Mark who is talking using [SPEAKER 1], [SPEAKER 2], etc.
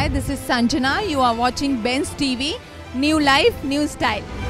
[SPEAKER 1] This is Sanjana. You are watching Benz TV. New life, new style.